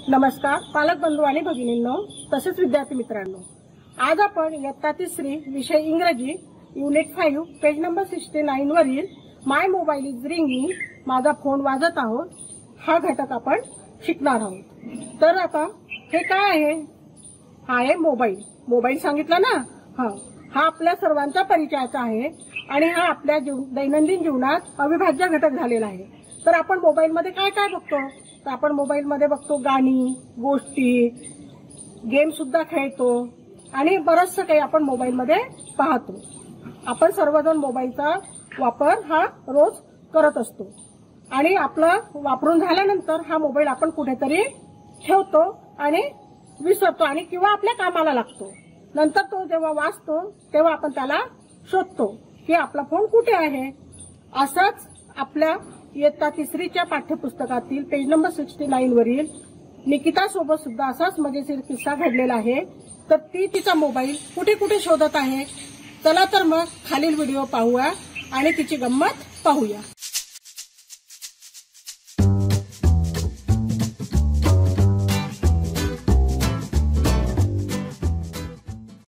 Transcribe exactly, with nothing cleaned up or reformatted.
नमस्कार पालक बंधू आणि भगिनींनो तसेच विद्यार्थी मित्रांनो, आज आपण इयत्ता तिसरी विषय इंग्रजी unit five page number sixty nine वरील माय मोबाईल इज रिंगिंग माझा फोन वाजत आहोत हा घटक आपण शिकणार आहोत। तर आता हे काय आहे? हा आहे मोबाईल। मोबाईल सांगितला ना, हा हा आपल्या सर्वांचा परिचयाचा आहे आणि हा आपल्या दैनंदिन जीवनात अविभाज्य घटक झालेला आहे। तर आपण मोबाईल मध्ये काय काय बघतो? तर आपण मोबाईल मध्ये बघतो गाणी, गोष्टी, गेम सुद्धा खेळतो आणि बरंचसं काही आपण मोबाईल मध्ये पाहतो। आपण सर्वजण मोबाईलचा वापर हा रोज करत असतो आणि आपला वापरून झाल्यानंतर हा मोबाईल आपण कुठेतरी ठेवतो आणि विसरतो आणि किंवा आपल्या कामाला लागतो। नंतर तो जेव्हा वाजतो तेव्हा आपण त्याला शोधतो की आपला फोन कुठे आहे। असंच आपल्या इयत्ता तिसरीच्या पाठ्यपुस्तकातील पेज नंबर सिक्स्टी नाईन वरील निकिता सोबत सुद्धा असाच मजेशीर किस्सा घडलेला आहे। तर ती तिचा मोबाईल कुठे कुठे शोधत आहे। चला तर मग खालील व्हिडिओ पाहूया आणि तिची गंमत पाहूया।